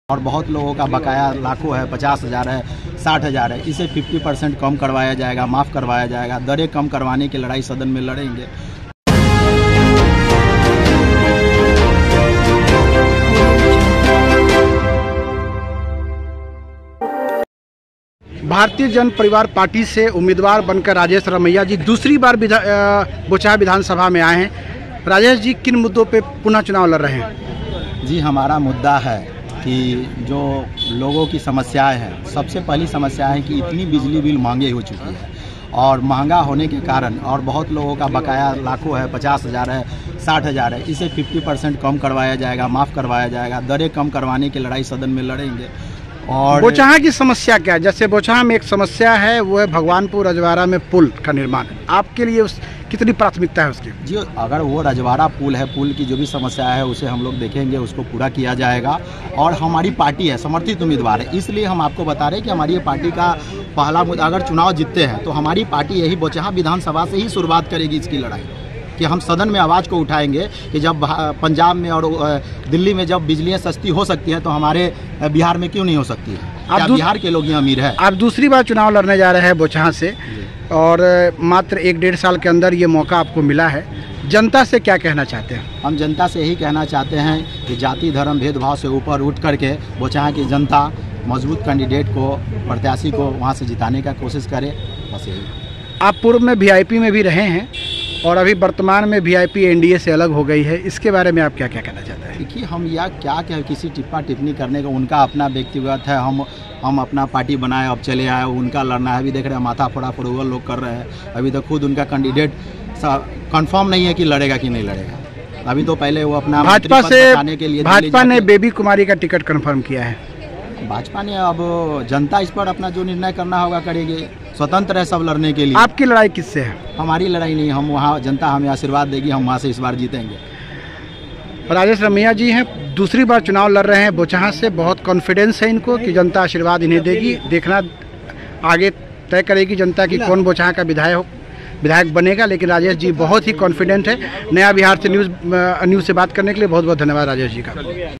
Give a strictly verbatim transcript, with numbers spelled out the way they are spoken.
और बहुत लोगों का बकाया लाखों है, पचास हज़ार है, साठ हज़ार है, इसे पचास परसेंट कम करवाया जाएगा, माफ़ करवाया जाएगा। दरें कम करवाने की लड़ाई सदन में लड़ेंगे। भारतीय जन परिवार पार्टी से उम्मीदवार बनकर राजेश रमैया जी दूसरी बार विधा, बोचहा विधानसभा में आए हैं। राजेश जी किन मुद्दों पे पुनः चुनाव लड़ रहे हैं? जी, हमारा मुद्दा है कि जो लोगों की समस्याएं हैं, सबसे पहली समस्या है कि इतनी बिजली बिल महंगी हो चुकी है और महंगा होने के कारण और बहुत लोगों का बकाया लाखों है, पचास हज़ार है, साठ हज़ार है, इसे पचास परसेंट कम करवाया जाएगा, माफ़ करवाया जाएगा। दरें कम करवाने की लड़ाई सदन में लड़ेंगे। और बोचहा की समस्या क्या है? जैसे बोचहा में एक समस्या है, वो है भगवानपुर रजवाड़ा में पुल का निर्माण। आपके लिए उस कितनी प्राथमिकता है उसकी? जी, अगर वो रजवाड़ा पुल है, पुल की जो भी समस्या है उसे हम लोग देखेंगे, उसको पूरा किया जाएगा। और हमारी पार्टी है, समर्थित उम्मीदवार है, इसलिए हम आपको बता रहे हैं कि हमारी पार्टी का पहला मुद्दा, अगर चुनाव जीतते हैं तो हमारी पार्टी यही बोचहा विधानसभा से ही शुरुआत करेगी इसकी लड़ाई, कि हम सदन में आवाज़ को उठाएंगे कि जब पंजाब में और दिल्ली में जब बिजलियाँ सस्ती हो सकती हैं तो हमारे बिहार में क्यों नहीं हो सकती है? क्या बिहार के लोग यहाँ अमीर है? आप दूसरी बार चुनाव लड़ने जा रहे हैं बोचहा से और मात्र एक डेढ़ साल के अंदर ये मौका आपको मिला है। जनता से क्या कहना चाहते हैं? हम जनता से यही कहना चाहते हैं कि जाति धर्म भेदभाव से ऊपर उठ करके बोचहा की जनता मजबूत कैंडिडेट को, प्रत्याशी को वहाँ से जिताने का कोशिश करे, बस यही। आप पूर्व में वी आई पी में भी रहे हैं और अभी वर्तमान में V I P N D A से अलग हो गई है, इसके बारे में आप क्या क्या कहना चाहते हैं? देखिए, हम या क्या क्या किसी टिप्पा टिप्पणी करने का, उनका अपना व्यक्तिगत है। हम हम अपना पार्टी बनाए, अब चले आए, उनका लड़ना है। अभी देख रहे हैं माथा फोड़ा फोड़ा लोग कर रहे हैं। अभी तो खुद उनका कैंडिडेट कंफर्म नहीं है कि लड़ेगा कि नहीं लड़ेगा। अभी तो पहले वो अपना भाजपा से के लिए भाजपा ने बेबी कुमारी का टिकट कंफर्म किया है। भाजपा ने, अब जनता इस पर अपना जो निर्णय करना होगा करेगी। स्वतंत्र है सब लड़ने के लिए। आपकी लड़ाई किससे है? हमारी लड़ाई नहीं, हम वहाँ जनता हमें आशीर्वाद देगी, हम वहाँ से इस बार जीतेंगे। राजेश रमैया जी हैं, दूसरी बार चुनाव लड़ रहे हैं बोचहा से। बहुत कॉन्फिडेंस है इनको कि जनता आशीर्वाद इन्हें देगी। देखना आगे तय करेगी जनता की कौन बोचहा का विधायक विधायक बनेगा। लेकिन राजेश जी बहुत ही कॉन्फिडेंट है। नया बिहार से न्यूज़ न्यूज़ से बात करने के लिए बहुत बहुत धन्यवाद राजेश जी का।